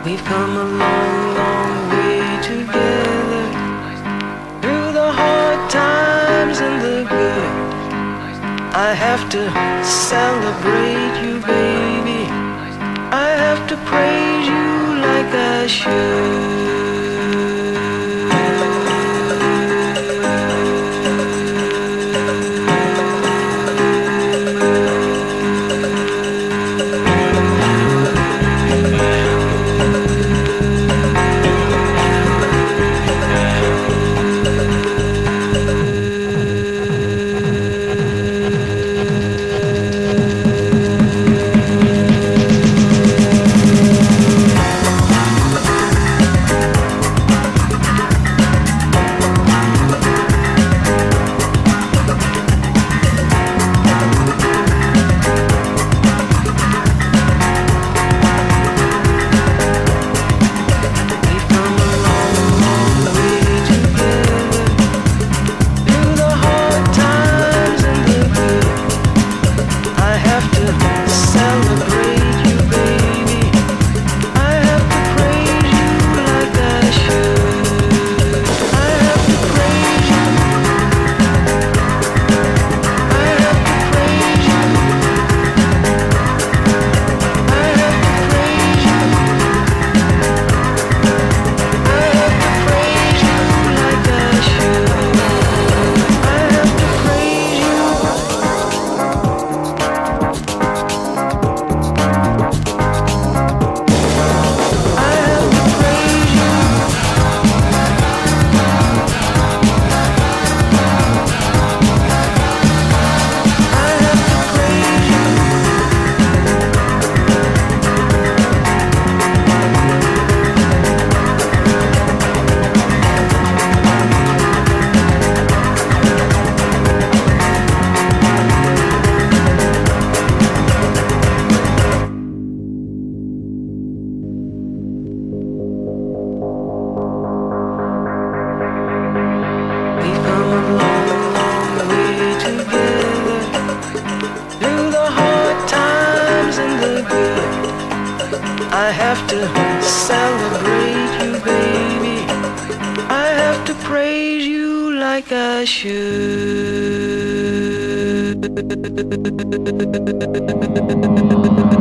We've come a long, long way together, through the hard times and the good. I have to celebrate you, baby. I have to praise you like I should. I have to celebrate you, baby. I have to praise you like I should.